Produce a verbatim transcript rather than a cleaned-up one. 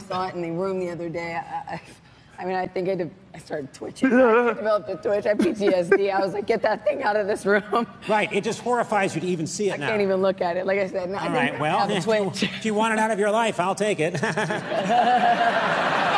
saw it in the room the other day. I, I, I mean, I think I, did, I started twitching. I developed a twitch. I had P T S D. I was like, get that thing out of this room. Right. It just horrifies you to even see it I now. I can't even look at it. Like I said, no, All I right. didn't Well, have a if you, twitch. if you want it out of your life, I'll take it.